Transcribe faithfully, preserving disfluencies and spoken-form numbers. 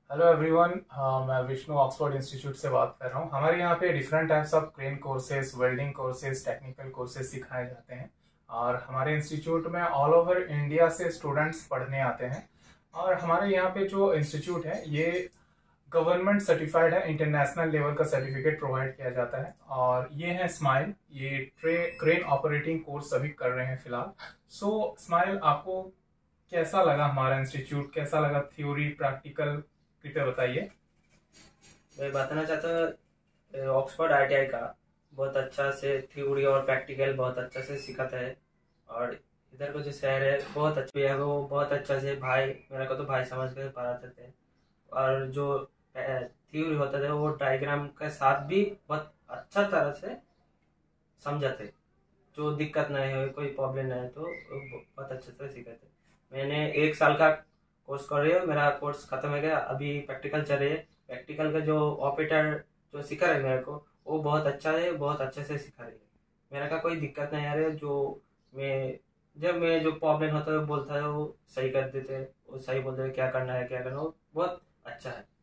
Hello everyone, मैं Vishnu Oxford institute से बात कर रहा हूँ। हमारे यहाँ पे different types of crane courses, welding courses, technical courses सिखाए जाते हैं। और हमारे इंस्टीट्यूट में ऑल ओवर इंडिया से स्टूडेंट्स पढ़ने आते हैं। और हमारे यहाँ पे जो इंस्टीट्यूट है ये गवर्नमेंट सर्टिफाइड है, इंटरनेशनल लेवल का सर्टिफिकेट प्रोवाइड किया जाता है। और ये है स्माइल, ये ट्रे क्रेन ऑपरेटिंग कोर्स सभी कर रहे हैं फिलहाल। सो स्माइल, आपको कैसा लगा हमारा इंस्टीट्यूट, कैसा लगा थ्योरी प्रैक्टिकल, कृपया बताइए। मैं बताना चाहता हूँ ऑक्सफोर्ड आईटीआई का बहुत अच्छा से थ्योरी और प्रैक्टिकल बहुत अच्छा से सिखाता है। और इधर का जो शहर है बहुत अच्छा है, वो बहुत अच्छा से भाई मेरा को तो भाई समझ कर पढ़ाते थे। और जो थ्योरी होता था वो डायग्राम के साथ भी बहुत अच्छा तरह से समझाते, जो दिक्कत नहीं है, कोई प्रॉब्लम नहीं है तो वो बहुत अच्छे से सिखाते। मैंने एक साल का कोर्स कर रही हूँ, मेरा कोर्स खत्म हो गया, अभी प्रैक्टिकल चल रही है। प्रैक्टिकल का जो ऑपरेटर जो सिखा रहे मेरे को वो बहुत अच्छा है, बहुत अच्छे से सिखा रही है। मेरा का कोई दिक्कत नहीं आ रही है। जो मैं जब मैं जो प्रॉब्लम होता है वो बोलता है वो सही कर देते हैं, वो सही बोलते हैं क्या करना है क्या करना है, वो बहुत अच्छा है।